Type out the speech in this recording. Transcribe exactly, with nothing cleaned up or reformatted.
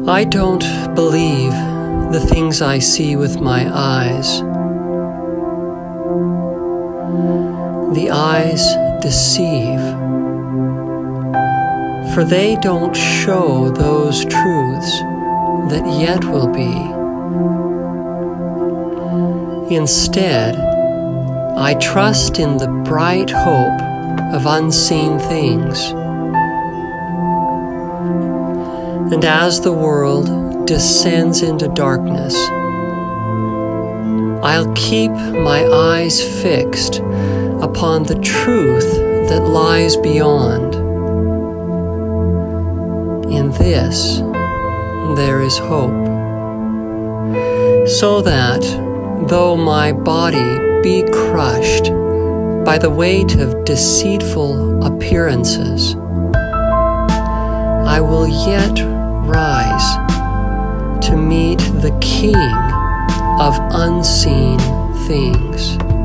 I don't believe the things I see with my eyes. The eyes deceive, for they don't show those truths that yet will be. Instead, I trust in the bright hope of unseen things. And as the world descends into darkness, I'll keep my eyes fixed upon the truth that lies beyond. In this, there is hope, so that though my body be crushed by the weight of deceitful appearances, I will yet rise to meet the King of unseen things.